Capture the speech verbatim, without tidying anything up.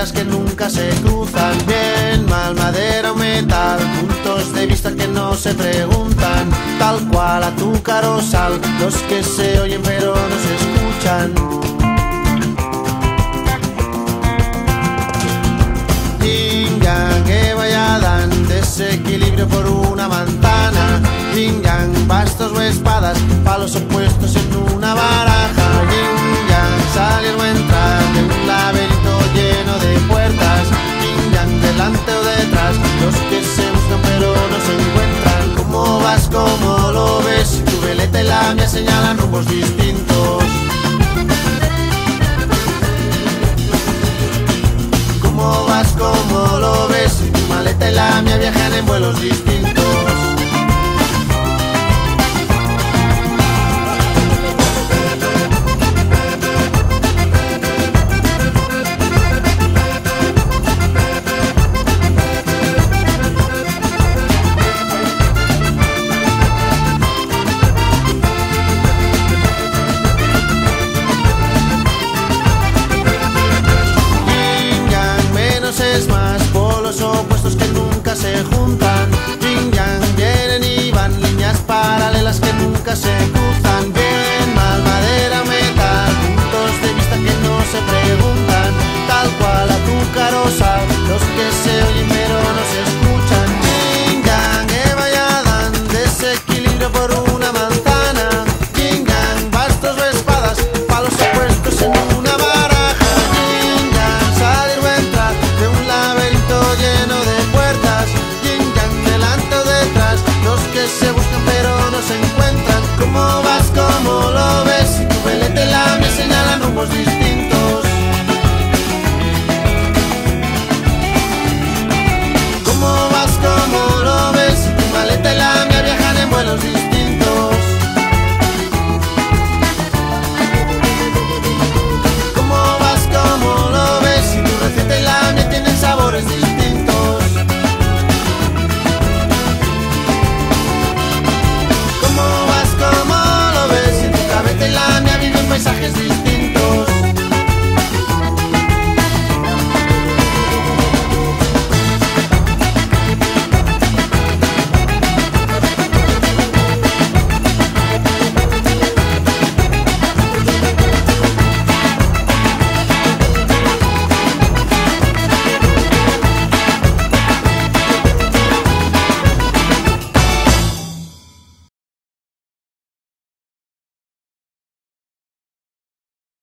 carreteras que nunca se cruzan. Bien, mal, madera o metal, puntos de vista que no se preguntan. Tal cual a tu carosal, los que se oyen pero no se escuchan. Yin yang, Eva y Adán, desequilibrio por una manzana. Yin yang, bastos o espadas, palos opuestos en una baraja. Yin yang, salir o entrar de un laberinto lleno de puertas. Yin yang, delante o detrás, los que se buscan pero no se encuentran. ¿Cómo vas? ¿Cómo lo ves? Tu veleta y la mía señalan rumbos distintos.